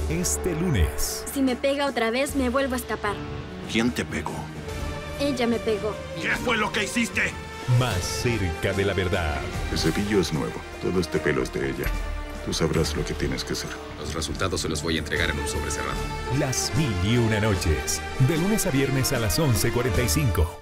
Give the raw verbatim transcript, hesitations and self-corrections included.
Este lunes. Si me pega otra vez, me vuelvo a escapar. ¿Quién te pegó? Ella me pegó. ¿Qué fue lo que hiciste? Más cerca de la verdad. El cepillo es nuevo. Todo este pelo es de ella. Tú sabrás lo que tienes que hacer. Los resultados se los voy a entregar en un sobre cerrado. Las mil y una noches. De lunes a viernes a las once cuarenta y cinco.